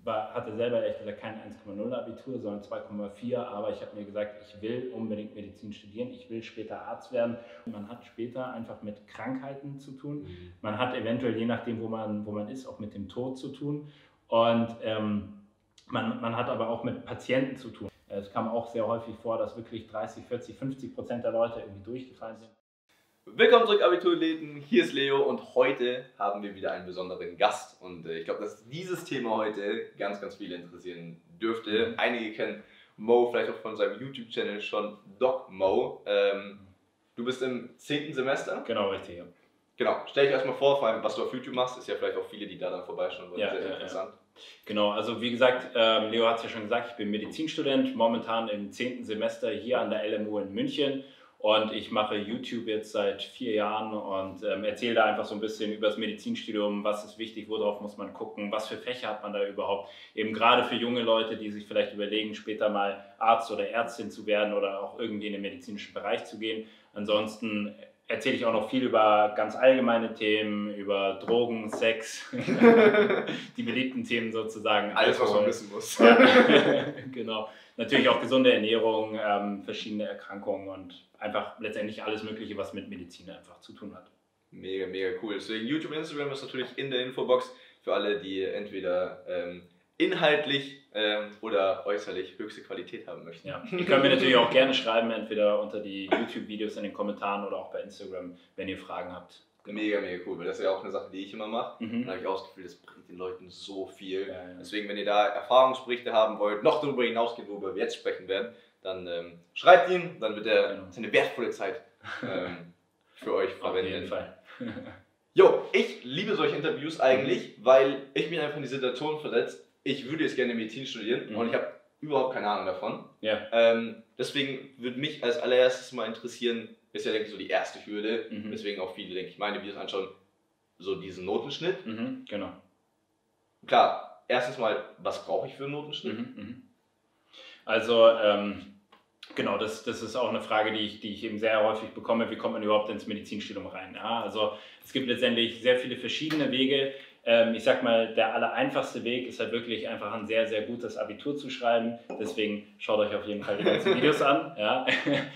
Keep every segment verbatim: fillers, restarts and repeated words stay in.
war, hatte selber ehrlich gesagt kein eins Komma null Abitur, sondern zwei Komma vier, aber ich habe mir gesagt, ich will unbedingt Medizin studieren, ich will später Arzt werden. Man hat später einfach mit Krankheiten zu tun, Mhm. man hat eventuell, je nachdem, wo man, wo man ist, auch mit dem Tod zu tun und ähm, man, man hat aber auch mit Patienten zu tun. Es kam auch sehr häufig vor, dass wirklich dreißig, vierzig, fünfzig Prozent der Leute irgendwie durchgefallen sind. Willkommen zurück, Abiturleten. Hier ist Leo und heute haben wir wieder einen besonderen Gast. Und äh, ich glaube, dass dieses Thema heute ganz, ganz viele interessieren dürfte. Einige kennen Mo vielleicht auch von seinem YouTube-Channel schon, Doc Mo. Ähm, du bist im zehnten Semester? Genau, richtig. Ja. Genau. Stell dich erstmal vor, vor allem, was du auf YouTube machst. Ist ja vielleicht auch viele, die da dann vorbeischauen wollen. Ja, sehr, sehr ja, interessant. Ja. Genau, also wie gesagt, ähm, Leo hat es ja schon gesagt, ich bin Medizinstudent, momentan im zehnten Semester hier an der L M U in München. Und ich mache YouTube jetzt seit vier Jahren und ähm, erzähle da einfach so ein bisschen über das Medizinstudium, was ist wichtig, worauf muss man gucken, was für Fächer hat man da überhaupt. Eben gerade für junge Leute, die sich vielleicht überlegen, später mal Arzt oder Ärztin zu werden oder auch irgendwie in den medizinischen Bereich zu gehen. Ansonsten erzähle ich auch noch viel über ganz allgemeine Themen, über Drogen, Sex, die beliebten Themen sozusagen. Alles, was man Alkohol. wissen muss. Ja, genau. Natürlich auch gesunde Ernährung, ähm, verschiedene Erkrankungen und einfach letztendlich alles Mögliche, was mit Medizin einfach zu tun hat. Mega, mega cool. Deswegen YouTube und Instagram ist natürlich in der Infobox für alle, die entweder ähm, inhaltlich ähm, oder äußerlich höchste Qualität haben möchten. Ja. Ihr könnt mir natürlich auch gerne schreiben, entweder unter die YouTube-Videos in den Kommentaren oder auch bei Instagram, wenn ihr Fragen habt. Genau. Mega, mega cool, weil das ist ja auch eine Sache, die ich immer mache. Mhm. Da habe ich auch das Gefühl, das bringt den Leuten so viel. Ja, ja. Deswegen, wenn ihr da Erfahrungsberichte haben wollt, noch darüber hinausgehen, worüber wir jetzt sprechen werden, dann ähm, schreibt ihn, dann wird er Genau. seine wertvolle Zeit ähm, für euch verwenden. Auf jeden Fall. Jo, ich liebe solche Interviews eigentlich, weil ich mich einfach in die Situation versetze, ich würde jetzt gerne Medizin studieren Mhm. und ich habe überhaupt keine Ahnung davon. Ja. Ähm, deswegen würde mich als allererstes mal interessieren, ist ja, denke ich, so die erste Hürde, Mhm. weswegen auch viele, denke ich, meine Videos anschauen, so diesen Notenschnitt. Mhm. Genau. Klar, erstens mal, was brauche ich für einen Notenschnitt? Mhm. Mhm. Also, ähm, genau, das, das ist auch eine Frage, die ich, die ich eben sehr häufig bekomme. Wie kommt man überhaupt ins Medizinstudium rein? Ja, also es gibt letztendlich sehr viele verschiedene Wege. Ähm, ich sag mal, der allereinfachste Weg ist halt wirklich einfach ein sehr, sehr gutes Abitur zu schreiben. Deswegen schaut euch auf jeden Fall die ganzen Videos an. Ja.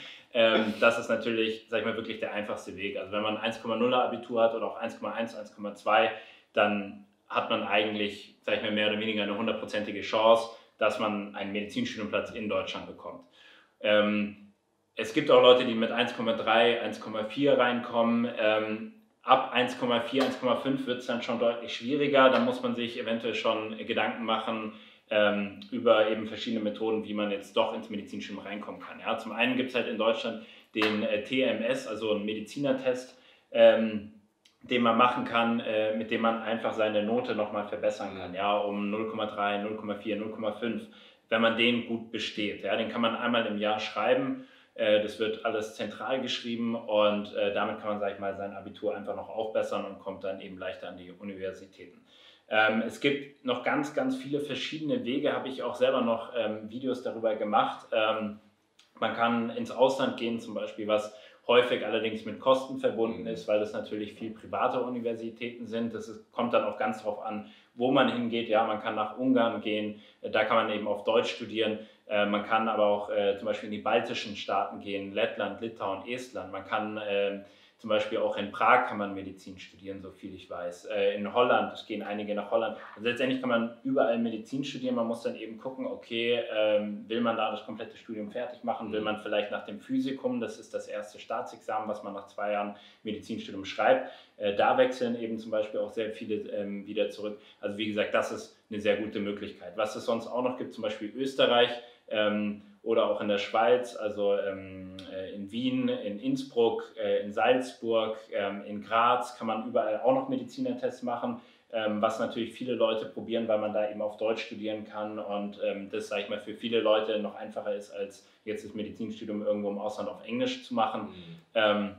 ähm, das ist natürlich, sag ich mal, wirklich der einfachste Weg. Also wenn man eins Komma null Abitur hat oder auch eins Komma eins, eins Komma zwei, dann hat man eigentlich, sag ich mal, mehr oder weniger eine hundertprozentige Chance, dass man einen Medizinstudienplatz in Deutschland bekommt. Ähm, es gibt auch Leute, die mit eins Komma drei, eins Komma vier reinkommen. Ähm, ab eins Komma vier, eins Komma fünf wird es dann schon deutlich schwieriger. Da muss man sich eventuell schon Gedanken machen ähm, über eben verschiedene Methoden, wie man jetzt doch ins Medizinstudium reinkommen kann. Ja, zum einen gibt es halt in Deutschland den äh, T M S, also einen Medizinertest, ähm, den man machen kann, äh, mit dem man einfach seine Note nochmal verbessern kann, ja, um null Komma drei, null Komma vier, null Komma fünf, wenn man den gut besteht. Ja, den kann man einmal im Jahr schreiben, äh, das wird alles zentral geschrieben und äh, damit kann man, sag ich mal, sein Abitur einfach noch aufbessern und kommt dann eben leichter an die Universitäten. Ähm, es gibt noch ganz, ganz viele verschiedene Wege, habe ich auch selber noch ähm, Videos darüber gemacht. Ähm, man kann ins Ausland gehen zum Beispiel, was häufig allerdings mit Kosten verbunden ist, weil das natürlich viel private Universitäten sind. Das ist, kommt dann auch ganz darauf an, wo man hingeht. Ja, man kann nach Ungarn gehen, da kann man eben auf Deutsch studieren. Äh, man kann aber auch äh, zum Beispiel in die baltischen Staaten gehen, Lettland, Litauen, Estland. Man kann äh, zum Beispiel auch in Prag kann man Medizin studieren, so viel ich weiß. Äh, in Holland, es gehen einige nach Holland. Also letztendlich kann man überall Medizin studieren. Man muss dann eben gucken, okay, ähm, will man da das komplette Studium fertig machen? Will man vielleicht nach dem Physikum, das ist das erste Staatsexamen, was man nach zwei Jahren Medizinstudium schreibt. Äh, da wechseln eben zum Beispiel auch sehr viele ähm, wieder zurück. Also wie gesagt, das ist eine sehr gute Möglichkeit. Was es sonst auch noch gibt, zum Beispiel Österreich, ähm, oder auch in der Schweiz, also ähm, in Wien, in Innsbruck, äh, in Salzburg, ähm, in Graz kann man überall auch noch Medizinertests machen, ähm, was natürlich viele Leute probieren, weil man da eben auf Deutsch studieren kann und ähm, das, sage ich mal, für viele Leute noch einfacher ist, als jetzt das Medizinstudium irgendwo im Ausland auf Englisch zu machen. Mhm. Ähm,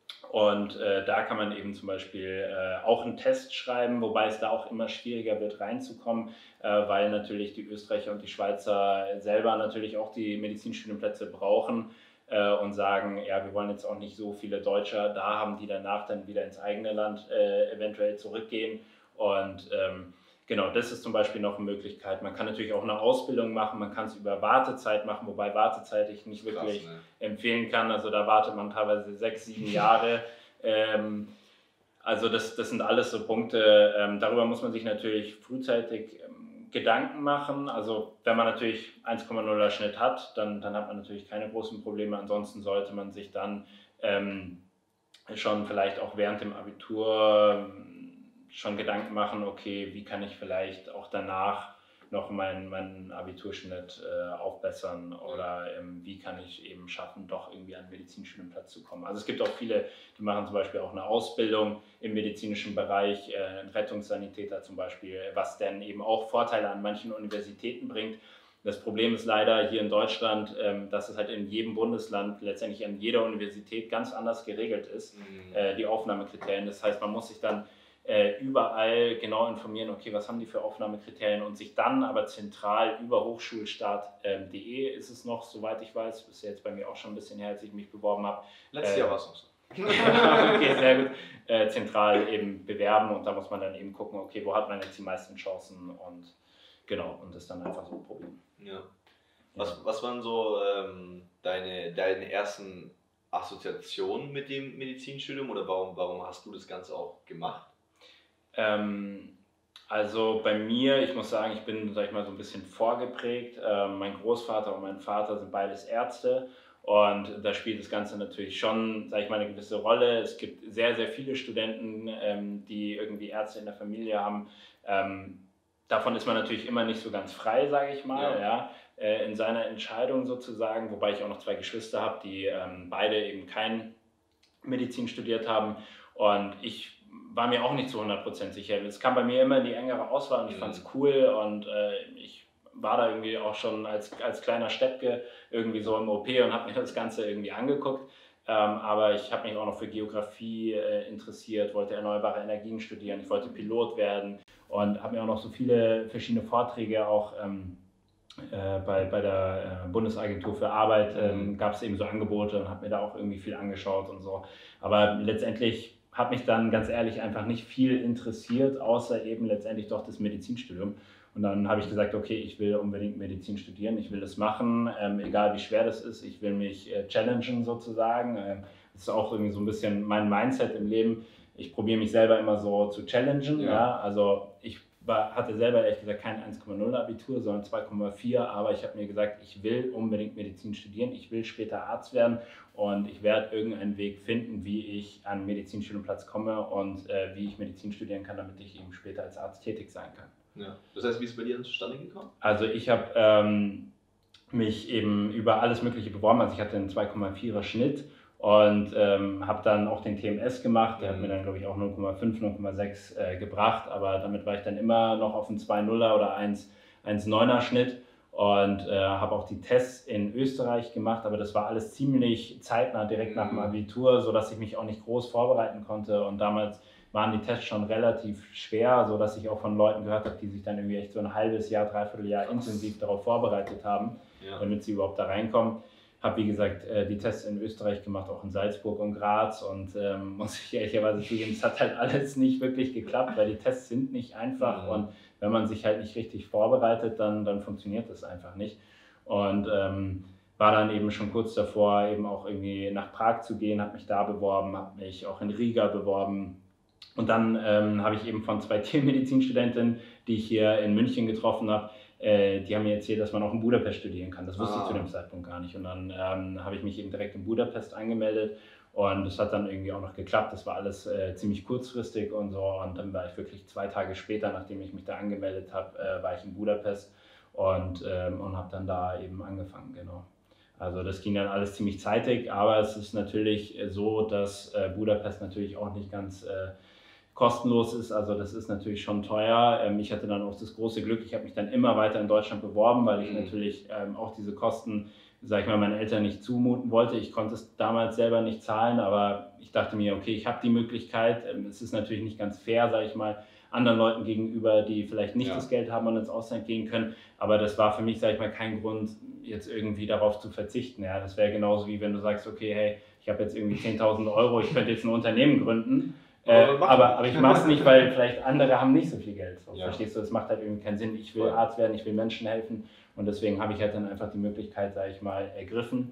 Und äh, da kann man eben zum Beispiel äh, auch einen Test schreiben, wobei es da auch immer schwieriger wird reinzukommen, äh, weil natürlich die Österreicher und die Schweizer selber natürlich auch die Medizinstudienplätze brauchen äh, und sagen, ja, wir wollen jetzt auch nicht so viele Deutsche da haben, die danach dann wieder ins eigene Land äh, eventuell zurückgehen. Und ähm, Genau, das ist zum Beispiel noch eine Möglichkeit. Man kann natürlich auch eine Ausbildung machen, man kann es über Wartezeit machen, wobei Wartezeit ich nicht wirklich Krass, ne? empfehlen kann. Also da wartet man teilweise sechs, sieben Jahre. ähm, also das, das sind alles so Punkte, ähm, darüber muss man sich natürlich frühzeitig ähm, Gedanken machen. Also wenn man natürlich eins Komma nuller Schnitt hat, dann, dann hat man natürlich keine großen Probleme. Ansonsten sollte man sich dann ähm, schon vielleicht auch während dem Abitur schon Gedanken machen, okay, wie kann ich vielleicht auch danach noch meinen, meinen Abiturschnitt äh, aufbessern oder ähm, wie kann ich eben schaffen, doch irgendwie an einen Medizinstudienplatz zu kommen. Also es gibt auch viele, die machen zum Beispiel auch eine Ausbildung im medizinischen Bereich, äh, ein Rettungssanitäter zum Beispiel, was dann eben auch Vorteile an manchen Universitäten bringt. Das Problem ist leider hier in Deutschland, ähm, dass es halt in jedem Bundesland, letztendlich an jeder Universität ganz anders geregelt ist, mhm. äh, die Aufnahmekriterien. Das heißt, man muss sich dann äh, überall genau informieren, okay, was haben die für Aufnahmekriterien und sich dann aber zentral über hochschulstart punkt de ist es noch, soweit ich weiß, ist jetzt bei mir auch schon ein bisschen her, als ich mich beworben habe. Letztes äh, Jahr war es noch so. Okay, sehr gut. Äh, zentral eben bewerben und da muss man dann eben gucken, okay, wo hat man jetzt die meisten Chancen und genau, und das dann einfach so probieren. Ja. Was, was waren so ähm, deine, deine ersten Assoziationen mit dem Medizinstudium oder warum, warum hast du das Ganze auch gemacht? Ähm, also bei mir, ich muss sagen, ich bin, sag ich mal, so ein bisschen vorgeprägt. Ähm, mein Großvater und mein Vater sind beides Ärzte und da spielt das Ganze natürlich schon, sag ich mal, eine gewisse Rolle. Es gibt sehr, sehr viele Studenten, ähm, die irgendwie Ärzte in der Familie haben. Ähm, davon ist man natürlich immer nicht so ganz frei, sage ich mal, ja. Ja, äh, in seiner Entscheidung sozusagen, wobei ich auch noch zwei Geschwister habe, die ähm, beide eben kein Medizin studiert haben und ich war mir auch nicht zu hundert Prozent sicher. Es kam bei mir immer in die engere Auswahl und ich mhm. fand es cool und äh, ich war da irgendwie auch schon als, als kleiner Steppke irgendwie so im O P und habe mir das Ganze irgendwie angeguckt. Ähm, aber ich habe mich auch noch für Geografie äh, interessiert, wollte erneuerbare Energien studieren, ich wollte Pilot werden und habe mir auch noch so viele verschiedene Vorträge auch ähm, äh, bei, bei der äh, Bundesagentur für Arbeit ähm, gab es eben so Angebote und habe mir da auch irgendwie viel angeschaut und so. Aber letztendlich hat mich dann ganz ehrlich einfach nicht viel interessiert, außer eben letztendlich doch das Medizinstudium. Und dann habe ich gesagt, okay, ich will unbedingt Medizin studieren, ich will das machen, ähm, egal wie schwer das ist, ich will mich äh, challengen sozusagen. Ähm, das ist auch irgendwie so ein bisschen mein Mindset im Leben. Ich probiere mich selber immer so zu challengen. Ja. Ja? Also ich war, hatte selber ehrlich gesagt kein eins Komma null Abitur, sondern zwei Komma vier, aber ich habe mir gesagt, ich will unbedingt Medizin studieren, ich will später Arzt werden und ich werde irgendeinen Weg finden, wie ich an einen Medizinstudienplatz komme und äh, wie ich Medizin studieren kann, damit ich eben später als Arzt tätig sein kann. Ja. Das heißt, wie ist es bei dir dann zustande gekommen? Also ich habe ähm, mich eben über alles Mögliche beworben, also ich hatte einen zwei Komma vierer Schnitt und ähm, habe dann auch den T M S gemacht, der mhm. hat mir dann glaube ich auch null Komma fünf, null Komma sechs äh, gebracht, aber damit war ich dann immer noch auf einen zwei Komma nuller oder eins Komma neuner Schnitt und äh, habe auch die Tests in Österreich gemacht, aber das war alles ziemlich zeitnah direkt mhm. nach dem Abitur, sodass ich mich auch nicht groß vorbereiten konnte und damals waren die Tests schon relativ schwer, sodass ich auch von Leuten gehört habe, die sich dann irgendwie echt so ein halbes Jahr, dreiviertel Jahr intensiv darauf vorbereitet haben, ja. damit sie überhaupt da reinkommen. Habe, wie gesagt, die Tests in Österreich gemacht, auch in Salzburg und Graz und ähm, muss ich ehrlicherweise zugeben, es hat halt alles nicht wirklich geklappt, weil die Tests sind nicht einfach mhm. und wenn man sich halt nicht richtig vorbereitet, dann, dann funktioniert das einfach nicht. Und ähm, war dann eben schon kurz davor, eben auch irgendwie nach Prag zu gehen, habe mich da beworben, habe mich auch in Riga beworben. Und dann ähm, habe ich eben von zwei Tiermedizinstudentinnen, die ich hier in München getroffen habe, äh, die haben mir erzählt, dass man auch in Budapest studieren kann. Das wusste ah. ich zu dem Zeitpunkt gar nicht. Und dann ähm, habe ich mich eben direkt in Budapest angemeldet und das hat dann irgendwie auch noch geklappt. Das war alles äh, ziemlich kurzfristig und so. Und dann war ich wirklich zwei Tage später, nachdem ich mich da angemeldet habe, äh, war ich in Budapest und, ähm, und habe dann da eben angefangen, genau. Also das ging dann alles ziemlich zeitig, aber es ist natürlich so, dass äh, Budapest natürlich auch nicht ganz äh, kostenlos ist, also das ist natürlich schon teuer. Ähm, ich hatte dann auch das große Glück, ich habe mich dann immer weiter in Deutschland beworben, weil ich mhm. natürlich ähm, auch diese Kosten, sag ich mal, meinen Eltern nicht zumuten wollte. Ich konnte es damals selber nicht zahlen, aber ich dachte mir, okay, ich habe die Möglichkeit. Ähm, es ist natürlich nicht ganz fair, sage ich mal, anderen Leuten gegenüber, die vielleicht nicht ja. das Geld haben und ins Ausland gehen können, aber das war für mich, sage ich mal, kein Grund, jetzt irgendwie darauf zu verzichten. Ja, das wäre genauso wie wenn du sagst, okay, hey, ich habe jetzt irgendwie zehntausend Euro, ich könnte jetzt ein Unternehmen gründen. Äh, aber, aber ich mache es nicht, weil vielleicht andere haben nicht so viel Geld. So, ja. Verstehst du, das macht halt irgendwie keinen Sinn. Ich will Arzt werden, ich will Menschen helfen und deswegen habe ich halt dann einfach die Möglichkeit, sage ich mal, ergriffen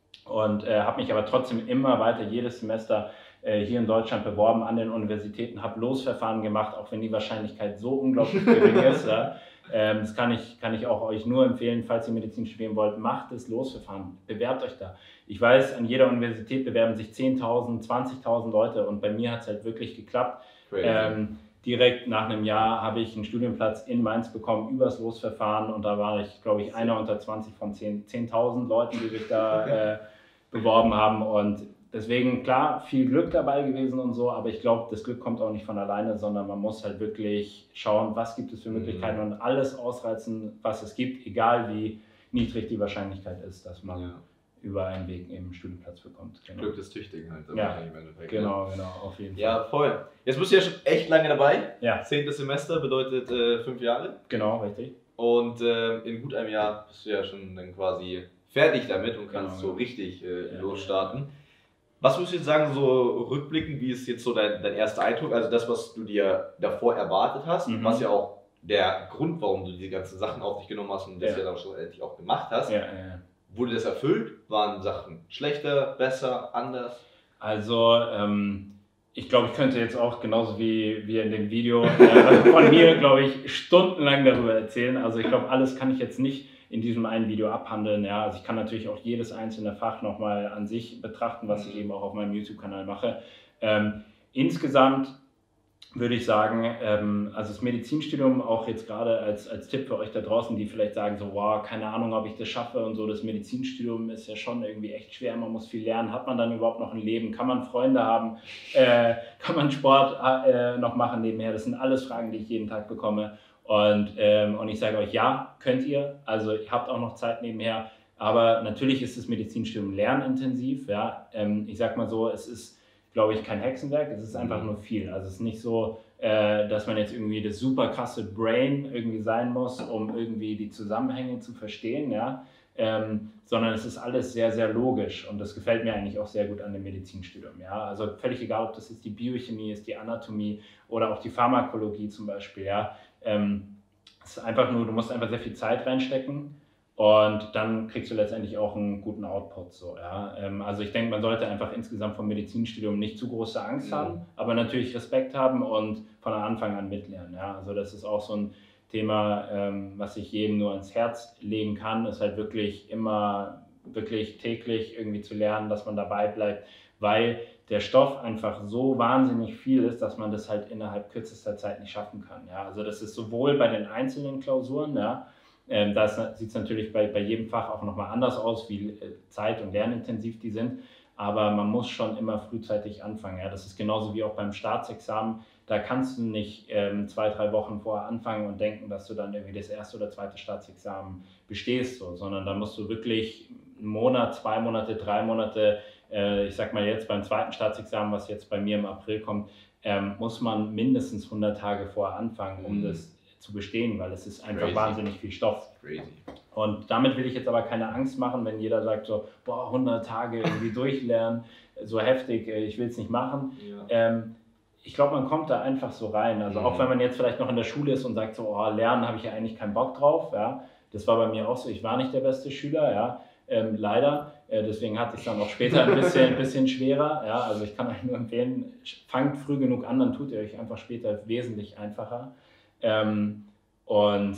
und äh, habe mich aber trotzdem immer weiter jedes Semester äh, hier in Deutschland beworben an den Universitäten, habe Losverfahren gemacht, auch wenn die Wahrscheinlichkeit so unglaublich gering ist. Ja. Ähm, das kann ich, kann ich auch euch nur empfehlen, falls ihr Medizin studieren wollt, macht das Losverfahren, bewerbt euch da. Ich weiß, an jeder Universität bewerben sich zehntausend, zwanzigtausend Leute und bei mir hat es halt wirklich geklappt. Ähm, direkt nach einem Jahr habe ich einen Studienplatz in Mainz bekommen übers Losverfahren und da war ich, glaube ich, einer unter zwanzig von zehntausend Leuten, die sich da äh, beworben haben und deswegen, klar, viel Glück dabei gewesen und so, aber ich glaube, das Glück kommt auch nicht von alleine, sondern man muss halt wirklich schauen, was gibt es für Möglichkeiten mhm. und alles ausreizen, was es gibt, egal wie niedrig die Wahrscheinlichkeit ist, dass man ja. über einen Weg eben einen Studienplatz bekommt. Genau. Glück des Tüchtigen halt. Ja, im Endeffekt, genau, ne? genau, auf jeden Fall. Ja, voll. Jetzt bist du ja schon echt lange dabei. Ja. Zehntes Semester bedeutet äh, fünf Jahre. Genau, richtig. Und äh, in gut einem Jahr bist du ja schon dann quasi fertig damit und kannst genau. so richtig äh, ja. losstarten. Was würdest du jetzt sagen, so rückblickend, wie ist jetzt so dein, dein erster Eindruck, also das, was du dir davor erwartet hast, mhm. was ja auch der Grund, warum du diese ganzen Sachen auf dich genommen hast und das ja, ja dann schlussendlich auch gemacht hast, ja, ja. wurde das erfüllt? Waren Sachen schlechter, besser, anders? Also, ähm, ich glaube, ich könnte jetzt auch genauso wie, wie in dem Video äh, von mir, glaube ich, stundenlang darüber erzählen. Also ich glaube, alles kann ich jetzt nicht in diesem einen Video abhandeln. Ja, also ich kann natürlich auch jedes einzelne Fach nochmal an sich betrachten, was ich eben auch auf meinem YouTube-Kanal mache. Ähm, insgesamt würde ich sagen, ähm, also das Medizinstudium auch jetzt gerade als, als Tipp für euch da draußen, die vielleicht sagen so, wow, keine Ahnung, ob ich das schaffe und so, das Medizinstudium ist ja schon irgendwie echt schwer, man muss viel lernen, hat man dann überhaupt noch ein Leben, kann man Freunde haben, äh, kann man Sport äh, noch machen nebenher, das sind alles Fragen, die ich jeden Tag bekomme. Und, ähm, und ich sage euch, ja, könnt ihr. Also ihr habt auch noch Zeit nebenher. Aber natürlich ist das Medizinstudium lernintensiv. Ja? Ähm, ich sage mal so, es ist, glaube ich, kein Hexenwerk. Es ist einfach nur viel. Also es ist nicht so, äh, dass man jetzt irgendwie das super krasse Brain irgendwie sein muss, um irgendwie die Zusammenhänge zu verstehen. Ja? Ähm, sondern es ist alles sehr, sehr logisch. Und das gefällt mir eigentlich auch sehr gut an dem Medizinstudium. Ja? Also völlig egal, ob das jetzt die Biochemie ist, die Anatomie oder auch die Pharmakologie zum Beispiel. Ja? Ähm, es ist einfach nur, du musst einfach sehr viel Zeit reinstecken und dann kriegst du letztendlich auch einen guten Output. So, ja? ähm, also ich denke, man sollte einfach insgesamt vom Medizinstudium nicht zu große Angst mhm. haben, aber natürlich Respekt haben und von Anfang an mitlernen. Ja? Also das ist auch so ein Thema, ähm, was ich jedem nur ans Herz legen kann, ist halt wirklich immer, wirklich täglich irgendwie zu lernen, dass man dabei bleibt, weil der Stoff einfach so wahnsinnig viel ist, dass man das halt innerhalb kürzester Zeit nicht schaffen kann. Ja? Also das ist sowohl bei den einzelnen Klausuren, ja, ähm, da sieht es natürlich bei, bei jedem Fach auch nochmal anders aus, wie äh, zeit- und lernintensiv die sind, aber man muss schon immer frühzeitig anfangen. Ja? Das ist genauso wie auch beim Staatsexamen, da kannst du nicht ähm, zwei, drei Wochen vorher anfangen und denken, dass du dann irgendwie das erste oder zweite Staatsexamen bestehst, so, sondern da musst du wirklich einen Monat, zwei Monate, drei Monate, ich sag mal jetzt beim zweiten Staatsexamen, was jetzt bei mir im April kommt, ähm, muss man mindestens hundert Tage vorher anfangen, um mm. das zu bestehen, weil es ist einfach Crazy. wahnsinnig viel Stoff. Crazy. Und damit will ich jetzt aber keine Angst machen, wenn jeder sagt so, boah, hundert Tage irgendwie durchlernen, so heftig, ich will es nicht machen. Ja. Ähm, ich glaube, man kommt da einfach so rein. Also mm. auch wenn man jetzt vielleicht noch in der Schule ist und sagt so, oh, lernen habe ich ja eigentlich keinen Bock drauf. Ja? Das war bei mir auch so, ich war nicht der beste Schüler, ja. Ähm, leider. Äh, deswegen hatte ich es dann auch später ein bisschen, ein bisschen schwerer. Ja, also ich kann euch nur empfehlen, fangt früh genug an, dann tut ihr euch einfach später wesentlich einfacher. Ähm, und,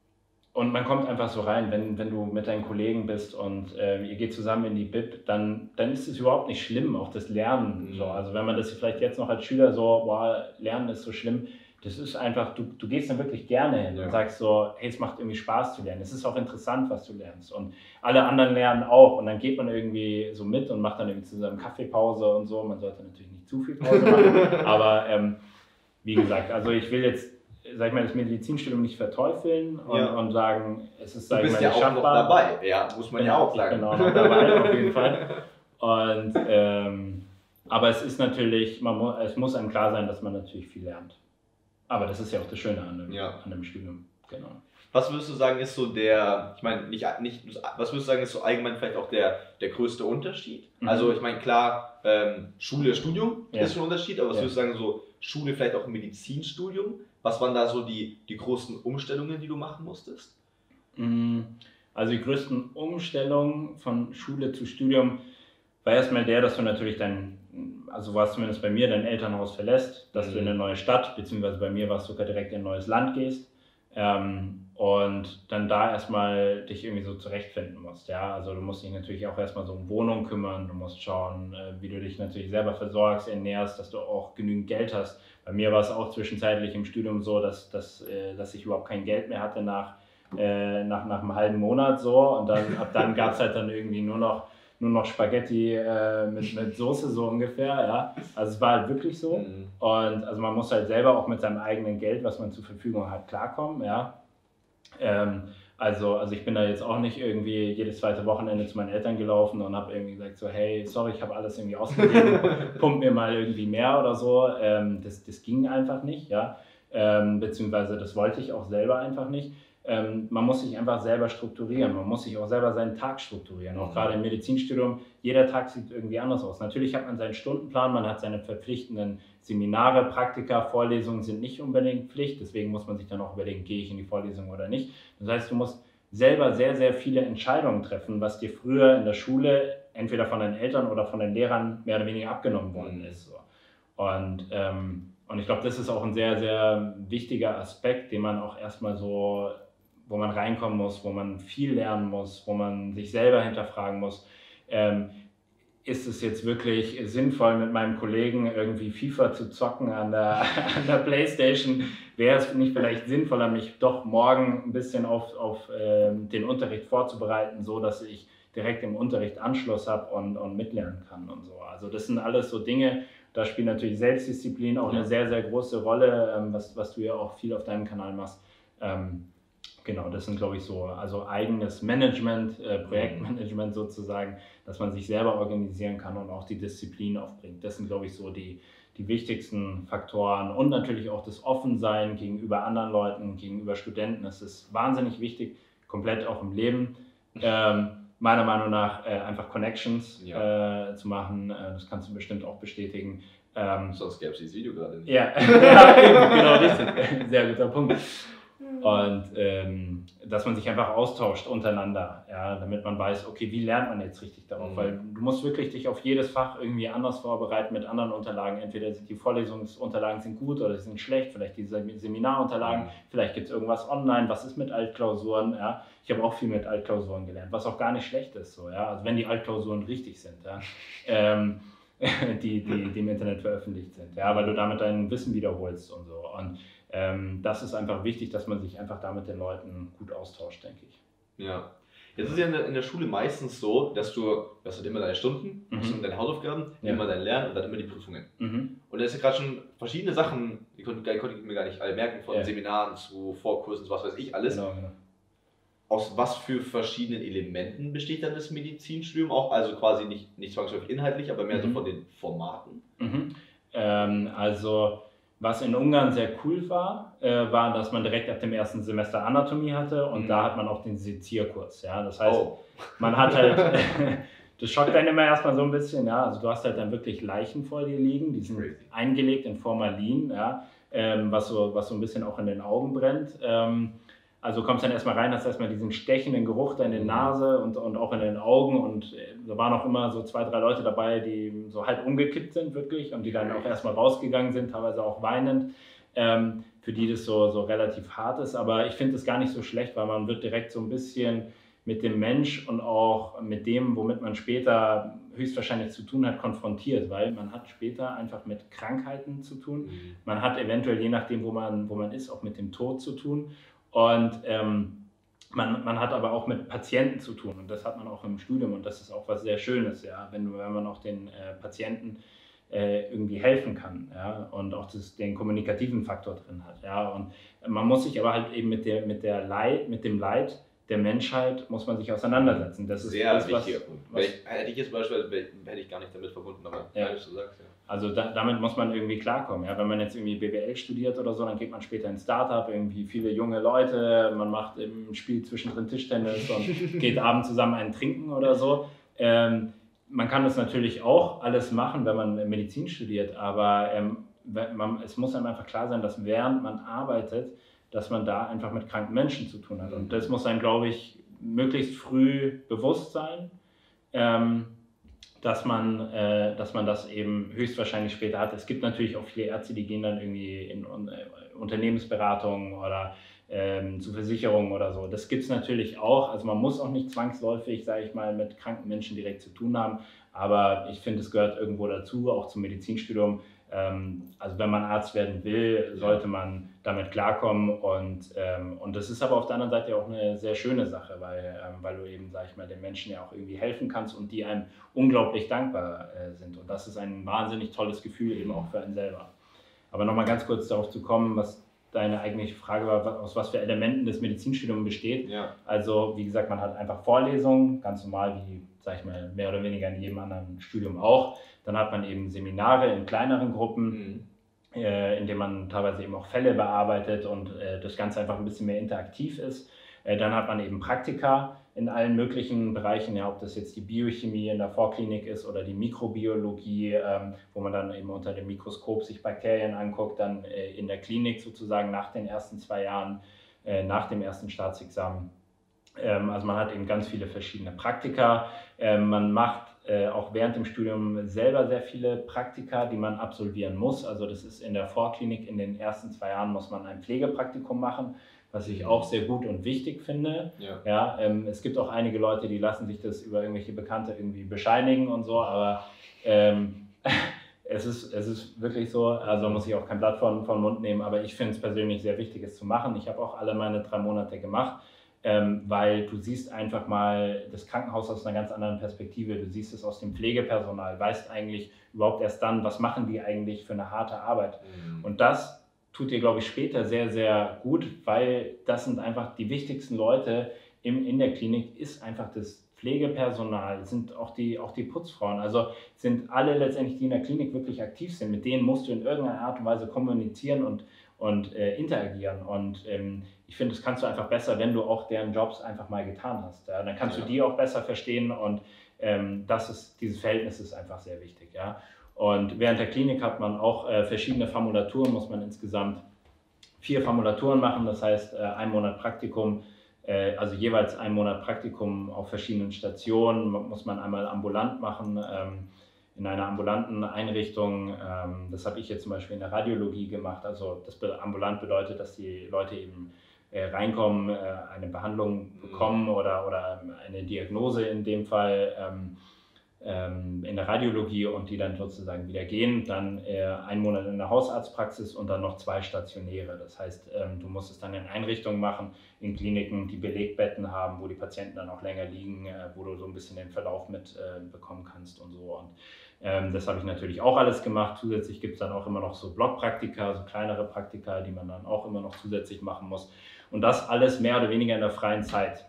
und man kommt einfach so rein, wenn, wenn du mit deinen Kollegen bist und äh, ihr geht zusammen in die Bib, dann, dann ist es überhaupt nicht schlimm, auch das Lernen. Mhm. So. Also wenn man das vielleicht jetzt noch als Schüler so, boah, Lernen ist so schlimm, das ist einfach, du, du gehst dann wirklich gerne hin ja. und sagst so, hey, es macht irgendwie Spaß zu lernen. Es ist auch interessant, was du lernst. Und alle anderen lernen auch. Und dann geht man irgendwie so mit und macht dann irgendwie zusammen Kaffeepause und so. Man sollte natürlich nicht zu viel Pause machen. Aber ähm, wie gesagt, also ich will jetzt, sag ich mal, das Medizinstudium nicht verteufeln und, ja. und sagen, es ist, sag ich mal, nicht schaffbar. Du bist ja auch noch dabei, ja, muss man ja, ja auch sagen. Genau, noch dabei auf jeden Fall. Und, ähm, aber es ist natürlich, man mu es muss einem klar sein, dass man natürlich viel lernt. Aber das ist ja auch das Schöne an dem, ja. an dem Studium, genau. Was würdest du sagen, ist so der, ich meine, nicht, nicht, was würdest du sagen, ist so allgemein vielleicht auch der, der größte Unterschied? Mhm. Also ich meine, klar, ähm, Schule, Studium ja. ist schon ein Unterschied, aber was ja. würdest du sagen, so Schule, vielleicht auch ein Medizinstudium? Was waren da so die, die großen Umstellungen, die du machen musstest? Also die größten Umstellungen von Schule zu Studium war erstmal der, dass du natürlich dein, also war es zumindest bei mir, dein Elternhaus verlässt, dass mhm. du in eine neue Stadt, beziehungsweise bei mir war es sogar direkt in ein neues Land gehst. Ähm, und dann da erstmal dich irgendwie so zurechtfinden musst. Ja? Also du musst dich natürlich auch erstmal so um Wohnung kümmern, du musst schauen, äh, wie du dich natürlich selber versorgst, ernährst, dass du auch genügend Geld hast. Bei mir war es auch zwischenzeitlich im Studium so, dass, dass, äh, dass ich überhaupt kein Geld mehr hatte nach, äh, nach, nach einem halben Monat so und dann, ab dann gab es halt dann irgendwie nur noch nur noch Spaghetti äh, mit, mit Soße so ungefähr, ja. Also es war halt wirklich so. Mhm. Und also man muss halt selber auch mit seinem eigenen Geld, was man zur Verfügung hat, klarkommen, ja. Ähm, also, also ich bin da jetzt auch nicht irgendwie jedes zweite Wochenende zu meinen Eltern gelaufen und habe irgendwie gesagt so, hey, sorry, ich habe alles irgendwie ausgegeben, pump mir mal irgendwie mehr oder so. Ähm, das, das ging einfach nicht, ja. Ähm, beziehungsweise das wollte ich auch selber einfach nicht. Ähm, man muss sich einfach selber strukturieren, man muss sich auch selber seinen Tag strukturieren, auch gerade im Medizinstudium, jeder Tag sieht irgendwie anders aus. Natürlich hat man seinen Stundenplan, man hat seine verpflichtenden Seminare, Praktika, Vorlesungen sind nicht unbedingt Pflicht, deswegen muss man sich dann auch überlegen, gehe ich in die Vorlesung oder nicht. Das heißt, du musst selber sehr, sehr viele Entscheidungen treffen, was dir früher in der Schule entweder von deinen Eltern oder von den Lehrern mehr oder weniger abgenommen worden ist. Und, ähm, und ich glaube, das ist auch ein sehr, sehr wichtiger Aspekt, den man auch erstmal so wo man reinkommen muss, wo man viel lernen muss, wo man sich selber hinterfragen muss, ähm, ist es jetzt wirklich sinnvoll, mit meinem Kollegen irgendwie FIFA zu zocken an der, an der Playstation? Wäre es nicht vielleicht sinnvoller, mich doch morgen ein bisschen auf, auf äh, den Unterricht vorzubereiten, so dass ich direkt im Unterricht Anschluss habe und, und mitlernen kann und so. Also das sind alles so Dinge, da spielt natürlich Selbstdisziplin auch eine sehr, sehr große Rolle, ähm, was, was du ja auch viel auf deinem Kanal machst. Ähm, Genau, das sind, glaube ich, so, also eigenes Management, äh, Projektmanagement sozusagen, dass man sich selber organisieren kann und auch die Disziplin aufbringt. Das sind, glaube ich, so die, die wichtigsten Faktoren und natürlich auch das Offensein gegenüber anderen Leuten, gegenüber Studenten. Das ist wahnsinnig wichtig, komplett auch im Leben. Ähm, meiner Meinung nach äh, einfach Connections ja. äh, zu machen, äh, das kannst du bestimmt auch bestätigen. Ähm, Sonst gäbe es dieses Video gerade nicht. Ja, ja eben, genau, das ist ein sehr guter Punkt. Und ähm, dass man sich einfach austauscht untereinander, ja, damit man weiß, okay, wie lernt man jetzt richtig darauf? Mhm. Weil du musst wirklich dich auf jedes Fach irgendwie anders vorbereiten mit anderen Unterlagen. Entweder die Vorlesungsunterlagen sind gut oder sie sind schlecht, vielleicht die Seminarunterlagen, mhm. vielleicht gibt es irgendwas online, was ist mit Altklausuren? Ja? Ich habe auch viel mit Altklausuren gelernt, was auch gar nicht schlecht ist, so, ja? Also wenn die Altklausuren richtig sind, ja? ähm, die, die, die im Internet veröffentlicht sind, ja? Weil du damit dein Wissen wiederholst und so. Und Ähm, das ist einfach wichtig, dass man sich einfach da mit den Leuten gut austauscht, denke ich. Ja. Jetzt ist ja in der, in der Schule meistens so, dass du, du hast halt immer deine Stunden, mhm. hast deine Hausaufgaben, ja. immer dein Lernen und dann immer die Prüfungen. Mhm. Und da ist ja gerade schon verschiedene Sachen, die konnte, die konnte ich mir gar nicht alle merken, von ja. Seminaren zu Vorkursen zu was weiß ich alles. Genau, genau. Aus was für verschiedenen Elementen besteht dann das Medizinstudium auch? Also quasi nicht, nicht zwangsläufig inhaltlich, aber mehr mhm. so von den Formaten? Mhm. Ähm, also was in Ungarn sehr cool war, äh, war, dass man direkt ab dem ersten Semester Anatomie hatte und mhm. da hat man auch den Sezierkurs. Ja? Das heißt, oh. man hat halt, das schockt einen immer erstmal so ein bisschen, ja? Also du hast halt dann wirklich Leichen vor dir liegen, die sind Crazy. eingelegt in Formalin, ja? ähm, was, so, was so ein bisschen auch in den Augen brennt. Ähm, Also kommst dann erstmal rein, hast erstmal diesen stechenden Geruch da in der Nase und, und auch in den Augen und da waren auch immer so zwei, drei Leute dabei, die so halb umgekippt sind wirklich und die dann auch erstmal rausgegangen sind, teilweise auch weinend, ähm, für die das so, so relativ hart ist, aber ich finde das gar nicht so schlecht, weil man wird direkt so ein bisschen mit dem Mensch und auch mit dem, womit man später höchstwahrscheinlich zu tun hat, konfrontiert, weil man hat später einfach mit Krankheiten zu tun, mhm. man hat eventuell, je nachdem, wo man, wo man ist, auch mit dem Tod zu tun. Und ähm, man, man hat aber auch mit Patienten zu tun und das hat man auch im Studium und das ist auch was sehr Schönes, ja, wenn, wenn man auch den äh, Patienten äh, irgendwie helfen kann, ja, und auch das, den kommunikativen Faktor drin hat, ja, und man muss sich aber halt eben mit, der, mit, der Leid, mit dem Leid der Menschheit muss man sich auseinandersetzen. Das ist sehr wichtiger Punkt. Hätte ich jetzt beispielsweise hätte ich gar nicht damit verbunden, aber ja. weil du so sagst, ja. Also da, damit muss man irgendwie klarkommen. Ja? Wenn man jetzt irgendwie B W L studiert oder so, dann geht man später ins Startup, irgendwie viele junge Leute, man macht im Spiel zwischendrin Tischtennis und geht abends zusammen einen trinken oder so. Ähm, man kann das natürlich auch alles machen, wenn man Medizin studiert, aber ähm, man, es muss einem einfach klar sein, dass während man arbeitet, dass man da einfach mit kranken Menschen zu tun hat. Und das muss einem, glaube ich, möglichst früh bewusst sein. Ähm, dass man, äh, dass man das eben höchstwahrscheinlich später hat. Es gibt natürlich auch viele Ärzte, die gehen dann irgendwie in äh, Unternehmensberatungen oder ähm, zu Versicherungen oder so. Das gibt es natürlich auch. Also man muss auch nicht zwangsläufig, sage ich mal, mit kranken Menschen direkt zu tun haben. Aber ich finde, es gehört irgendwo dazu, auch zum Medizinstudium. Ähm, also wenn man Arzt werden will, sollte man damit klarkommen. Und, ähm, und das ist aber auf der anderen Seite auch eine sehr schöne Sache, weil, ähm, weil du eben, sag ich mal, den Menschen ja auch irgendwie helfen kannst und die einem unglaublich dankbar äh, sind. Und das ist ein wahnsinnig tolles Gefühl eben auch für einen selber. Aber nochmal ganz kurz darauf zu kommen, was deine eigentliche Frage war, aus was für Elementen das Medizinstudium besteht. Ja. Also wie gesagt, man hat einfach Vorlesungen, ganz normal wie, sag ich mal, mehr oder weniger in jedem anderen Studium auch. Dann hat man eben Seminare in kleineren Gruppen, mhm. äh, in denen man teilweise eben auch Fälle bearbeitet und äh, das Ganze einfach ein bisschen mehr interaktiv ist. Äh, dann hat man eben Praktika in allen möglichen Bereichen, ja, ob das jetzt die Biochemie in der Vorklinik ist oder die Mikrobiologie, ähm, wo man dann eben unter dem Mikroskop sich Bakterien anguckt, dann äh, in der Klinik sozusagen nach den ersten zwei Jahren, äh, nach dem ersten Staatsexamen. Ähm, also man hat eben ganz viele verschiedene Praktika. Ähm, man macht äh, auch während dem Studium selber sehr viele Praktika, die man absolvieren muss. Also das ist in der Vorklinik, in den ersten zwei Jahren muss man ein Pflegepraktikum machen, was ich auch sehr gut und wichtig finde. Ja. Ja, ähm, es gibt auch einige Leute, die lassen sich das über irgendwelche Bekannte irgendwie bescheinigen und so, aber ähm, es, ist, es ist wirklich so, also muss ich auch kein Blatt von, von Mund nehmen, aber ich finde es persönlich sehr wichtig, es zu machen. Ich habe auch alle meine drei Monate gemacht, ähm, weil du siehst einfach mal das Krankenhaus aus einer ganz anderen Perspektive, du siehst es aus dem Pflegepersonal, weißt eigentlich überhaupt erst dann, was machen die eigentlich für eine harte Arbeit. Mhm. Und das tut dir, glaube ich, später sehr, sehr gut, weil das sind einfach die wichtigsten Leute im, in der Klinik, ist einfach das Pflegepersonal, sind auch die, auch die Putzfrauen, also sind alle letztendlich, die in der Klinik wirklich aktiv sind, mit denen musst du in irgendeiner Art und Weise kommunizieren und, und äh, interagieren und ähm, ich finde, das kannst du einfach besser, wenn du auch deren Jobs einfach mal getan hast, ja? Dann kannst ja. du die auch besser verstehen und ähm, das ist, dieses Verhältnis ist einfach sehr wichtig, ja. Und während der Klinik hat man auch äh, verschiedene Formulaturen, muss man insgesamt vier Formulaturen machen, das heißt äh, ein Monat Praktikum, äh, also jeweils ein Monat Praktikum auf verschiedenen Stationen, muss man einmal ambulant machen, ähm, in einer ambulanten Einrichtung. Ähm, das habe ich jetzt zum Beispiel in der Radiologie gemacht, also das ambulant bedeutet, dass die Leute eben äh, reinkommen, äh, eine Behandlung bekommen mhm. oder, oder eine Diagnose in dem Fall, ähm, in der Radiologie und die dann sozusagen wieder gehen, dann äh, einen Monat in der Hausarztpraxis und dann noch zwei stationäre. Das heißt, ähm, du musst es dann in Einrichtungen machen, in Kliniken, die Belegbetten haben, wo die Patienten dann auch länger liegen, äh, wo du so ein bisschen den Verlauf mitbekommen äh, kannst und so. Und ähm, das habe ich natürlich auch alles gemacht. Zusätzlich gibt es dann auch immer noch so Blockpraktika, so kleinere Praktika, die man dann auch immer noch zusätzlich machen muss. Und das alles mehr oder weniger in der freien Zeit.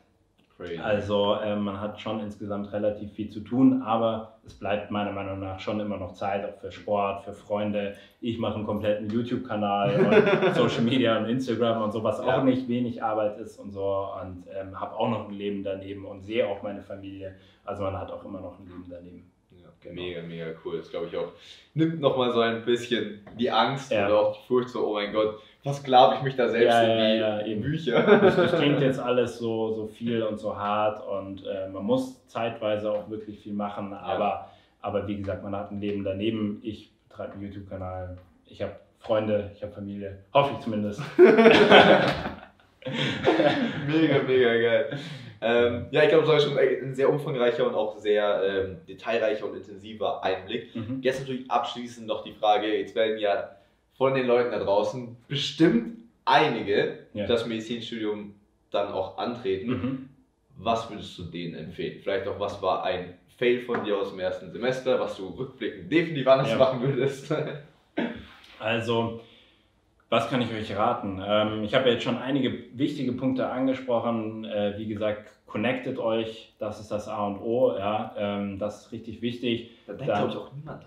Also äh, man hat schon insgesamt relativ viel zu tun, aber es bleibt meiner Meinung nach schon immer noch Zeit, auch für Sport, für Freunde. Ich mache einen kompletten YouTube-Kanal und Social Media und Instagram und so, was ja. auch nicht wenig Arbeit ist und so. Und ähm, habe auch noch ein Leben daneben und sehe auch meine Familie. Also man hat auch immer noch ein Leben daneben. Ja, genau. Mega, mega cool. Das glaube ich auch, nimmt nochmal so ein bisschen die Angst ja. oder auch die Furcht so, oh mein Gott, was glaube ich mich da selbst ja, in die ja, ja, Bücher. Das, das klingt jetzt alles so, so viel und so hart und äh, man muss zeitweise auch wirklich viel machen, aber, ja. aber wie gesagt, man hat ein Leben daneben. Ich betreibe einen YouTube-Kanal, ich habe Freunde, ich habe Familie, hoffe ich zumindest. Mega, mega geil. Ähm, ja, ich glaube, das war schon ein sehr umfangreicher und auch sehr ähm, detailreicher und intensiver Einblick. Mhm. Jetzt natürlich abschließend noch die Frage, jetzt werden ja von den Leuten da draußen bestimmt einige ja. das Medizinstudium dann auch antreten. Mhm. Was würdest du denen empfehlen? Vielleicht auch, was war ein Fail von dir aus dem ersten Semester, was du rückblickend definitiv anders ja. machen würdest? Also, was kann ich euch raten? Ähm, ich habe ja jetzt schon einige wichtige Punkte angesprochen. Äh, wie gesagt, connectet euch, das ist das A und O. Ja, ähm, das ist richtig wichtig. Da denkt, glaube ich, auch niemand dran.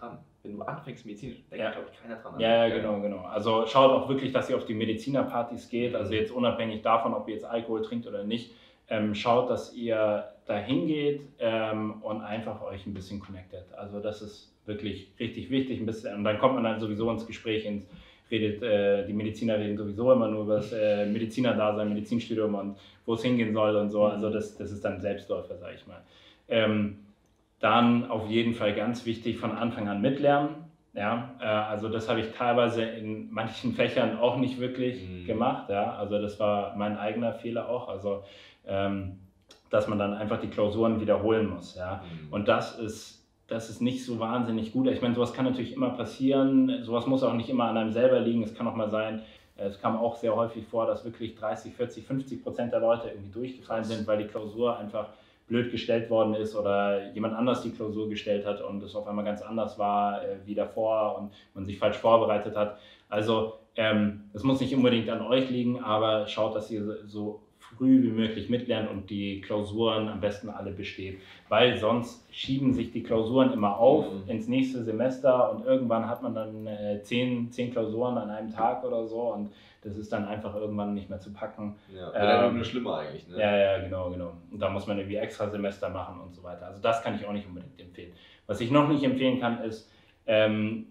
wenn du anfängst Medizin, denkt ja. glaube ich keiner dran. Ja, ja, genau, genau. Also schaut auch wirklich, dass ihr auf die Medizinerpartys geht, also jetzt unabhängig davon, ob ihr jetzt Alkohol trinkt oder nicht, ähm, schaut, dass ihr da hingeht ähm, und einfach euch ein bisschen connectet. Also das ist wirklich richtig wichtig, ein bisschen, und dann kommt man dann sowieso ins Gespräch, ins, redet, äh, die Mediziner reden sowieso immer nur über das äh, Medizinerdasein, Medizinstudium und wo es hingehen soll und so, also das, das ist dann Selbstläufer, sag ich mal. Ähm, dann auf jeden Fall ganz wichtig, von Anfang an mitlernen. Ja, äh, also das habe ich teilweise in manchen Fächern auch nicht wirklich mhm. gemacht. Ja, also das war mein eigener Fehler auch. Also ähm, dass man dann einfach die Klausuren wiederholen muss. Ja, mhm. und das ist das ist nicht so wahnsinnig gut. Ich meine, sowas kann natürlich immer passieren. Sowas muss auch nicht immer an einem selber liegen. Es kann auch mal sein. Es kam auch sehr häufig vor, dass wirklich dreißig, vierzig, fünfzig Prozent der Leute irgendwie durchgefallen sind, weil die Klausur einfach blöd gestellt worden ist oder jemand anders die Klausur gestellt hat und es auf einmal ganz anders war äh, wie davor und man sich falsch vorbereitet hat. Also ähm, das muss nicht unbedingt an euch liegen, aber schaut, dass ihr so früh wie möglich mitlernt und die Klausuren am besten alle besteht, weil sonst schieben sich die Klausuren immer auf mhm. ins nächste Semester und irgendwann hat man dann äh, zehn, zehn Klausuren an einem Tag oder so und das ist dann einfach irgendwann nicht mehr zu packen. Ja, wäre ähm, nur schlimmer eigentlich. Ne? Ja, ja, genau, genau. Und da muss man irgendwie extra Semester machen und so weiter. Also das kann ich auch nicht unbedingt empfehlen. Was ich noch nicht empfehlen kann, ist ähm,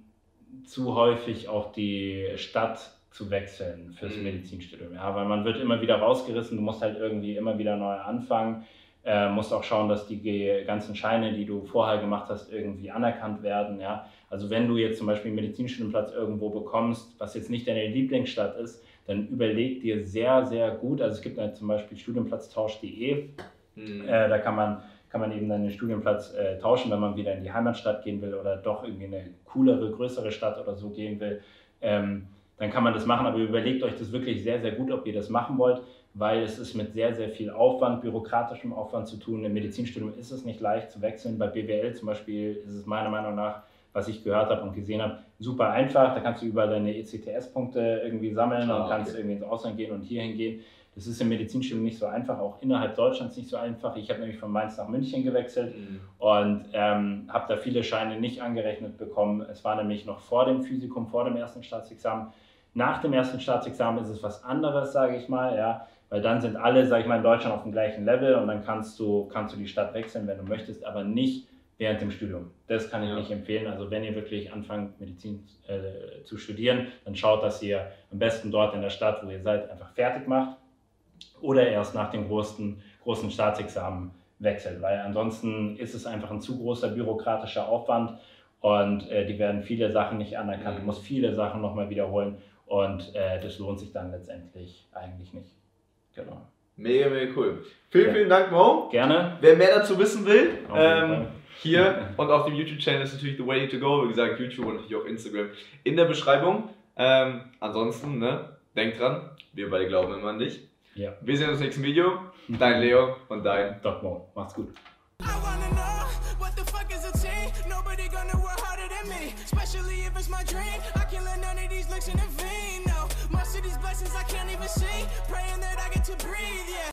zu häufig auch die Stadt zu wechseln fürs mhm. Medizinstudium. Ja, weil man wird immer wieder rausgerissen, du musst halt irgendwie immer wieder neu anfangen. Äh, musst auch schauen, dass die ganzen Scheine, die du vorher gemacht hast, irgendwie anerkannt werden. Ja? Also wenn du jetzt zum Beispiel einen Medizinstudienplatz irgendwo bekommst, was jetzt nicht deine Lieblingsstadt ist, dann überleg dir sehr, sehr gut, also es gibt halt zum Beispiel studienplatztausch punkt de, mhm. äh, da kann man, kann man eben dann den Studienplatz äh, tauschen, wenn man wieder in die Heimatstadt gehen will oder doch irgendwie eine coolere, größere Stadt oder so gehen will. Ähm, dann kann man das machen, aber überlegt euch das wirklich sehr, sehr gut, ob ihr das machen wollt, weil es ist mit sehr, sehr viel Aufwand, bürokratischem Aufwand zu tun. Im Medizinstudium ist es nicht leicht zu wechseln. Bei B W L zum Beispiel ist es meiner Meinung nach, was ich gehört habe und gesehen habe, super einfach. Da kannst du überall deine E C T S-Punkte irgendwie sammeln ah, und kannst okay. irgendwie ins Ausland gehen und hierhin gehen. Das ist im Medizinstudium nicht so einfach, auch innerhalb Deutschlands nicht so einfach. Ich habe nämlich von Mainz nach München gewechselt mhm. und ähm, habe da viele Scheine nicht angerechnet bekommen. Es war nämlich noch vor dem Physikum, vor dem ersten Staatsexamen. Nach dem ersten Staatsexamen ist es was anderes, sage ich mal, ja, weil dann sind alle, sage ich mal, in Deutschland auf dem gleichen Level und dann kannst du, kannst du die Stadt wechseln, wenn du möchtest, aber nicht während dem Studium. Das kann ich ja. nicht empfehlen. Also wenn ihr wirklich anfangt, Medizin äh, zu studieren, dann schaut, dass ihr am besten dort in der Stadt, wo ihr seid, einfach fertig macht oder erst nach dem großen, großen Staatsexamen wechselt, weil ansonsten ist es einfach ein zu großer bürokratischer Aufwand und äh, die werden viele Sachen nicht anerkannt. Du musst viele Sachen nochmal wiederholen. Und äh, das lohnt sich dann letztendlich eigentlich nicht. Genau. Mega, mega cool. Vielen, ja. vielen Dank, Mo. Gerne. Wer mehr dazu wissen will, ähm, hier und auf dem YouTube-Channel ist natürlich The Way to Go. Wie gesagt, YouTube und natürlich auch Instagram in der Beschreibung. Ähm, ansonsten, ne, denkt dran, wir beide glauben immer an dich. Ja. Wir sehen uns im nächsten Video. Dein Leo und dein Doc Mo. Macht's gut. Nobody gonna work harder than me, especially if it's my dream. I can't let none of these looks intervene. No, most of these blessings I can't even see. Praying that I get to breathe, yeah.